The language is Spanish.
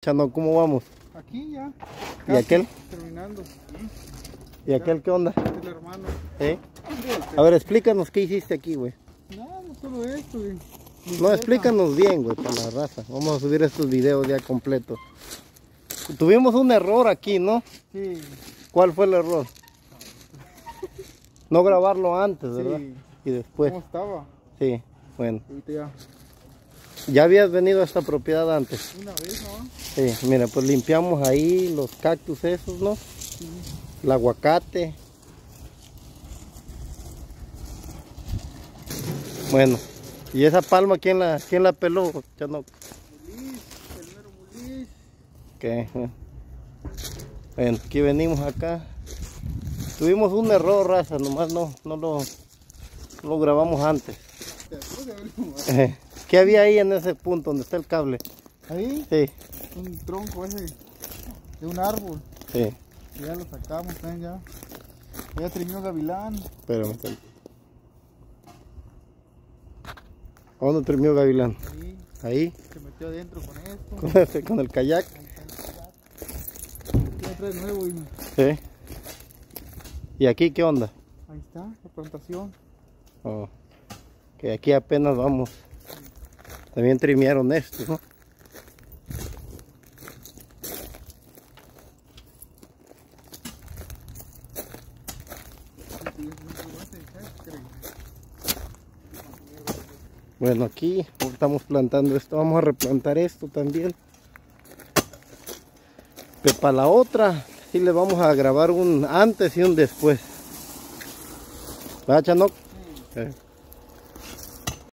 Chano, ¿cómo vamos? Aquí ya. ¿Y aquel? Terminando. ¿Y aquel qué onda? El hermano. ¿Eh? A ver, explícanos qué hiciste aquí, güey. No, no solo esto, güey. No, explícanos bien, güey, para la raza. Vamos a subir estos videos ya completos. Tuvimos un error aquí, ¿no? Sí. ¿Cuál fue el error? No grabarlo antes, ¿verdad? Sí. Y después. ¿Cómo estaba? Sí, bueno. Ahorita ya. ¿Ya habías venido a esta propiedad antes? Una vez, ¿no? Sí, mira, pues limpiamos ahí los cactus esos, ¿no? Sí. El aguacate. Bueno, ¿y esa palma quién la peló, Chano? Muliz, el mero Muliz. ¿Qué? Bueno, aquí venimos acá. Tuvimos un error, raza, nomás no lo grabamos antes. ¿Qué había ahí en ese punto donde está el cable? Ahí, Sí, un tronco ese de un árbol. sí, Ya lo sacamos, ven ya. Ya terminó gavilán. espérame. ¿A dónde terminó Gavilán? Ahí, Ahí, se metió adentro con esto. con el kayak. Ya trae nuevo y Sí. ¿Y aquí qué onda? ahí está, la plantación. Oh, que aquí apenas vamos. También trimearon esto, ¿no? Bueno, aquí estamos plantando esto. Vamos a replantar esto también. Pero para la otra, sí le vamos a grabar un antes y un después. ¿Verdad, Chanoc? Sí.